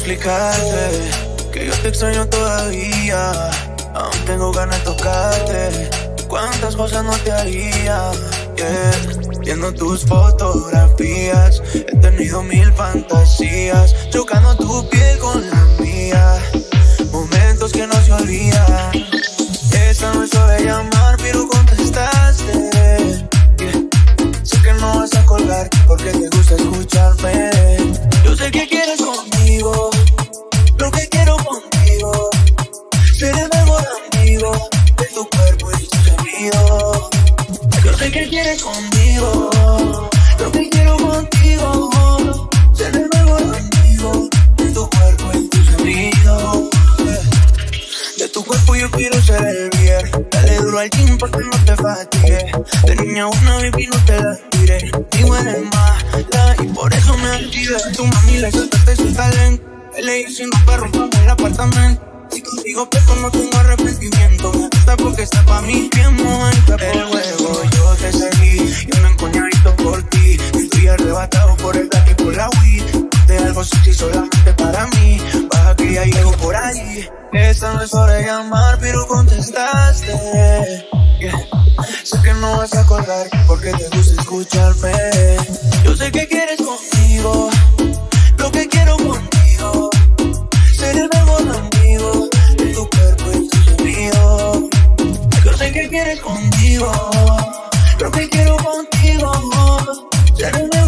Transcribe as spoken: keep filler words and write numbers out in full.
explicarte que yo te extraño todavía. Aún tengo ganas de tocarte. Cuántas cosas no te haría, yeah. Viendo tus fotografías, he tenido mil fantasías, chocando tu piel con la mía. Momentos que no se olvidan. Esta no es hora de llamar, pero contestaste, yeah. Sé que no vas a colgar porque te gusta escucharme. Yo sé que quieres conmigo lo que quiero contigo. Ser el mejor amigo de tu cuerpo y tu sonido. Yo sé que quieres conmigo lo que quiero contigo. Ser el mejor amigo de tu cuerpo y tu sonido. De tu cuerpo yo quiero ser el bien. Dale duro al gym porque no te fatigue. De niña una baby no te la diré. Digo eres mala y por eso me olvidas. Tu mami le soltaste su talento. Le hice un perro rompamos el apartamento. Si contigo peco no tengo arrepentimiento. Me gusta porque está pa' mí bien mojadita. El juego yo te seguí y un encoñadito por ti. Estoy arrebatado por el black y por la weed. De algo sexy solamente para mí. Baja que ya llego por ahí. Esta no es hora de llamar pero contestaste, yeah. Sé que no vas a colgar porque te gusta escucharme. Yo sé que quieres conmigo lo que quiero contigo. Ser el mejor amigo de tu cuerpo y tu sonido. Yo sé que quieres contigo lo que quiero contigo. Ser el mejor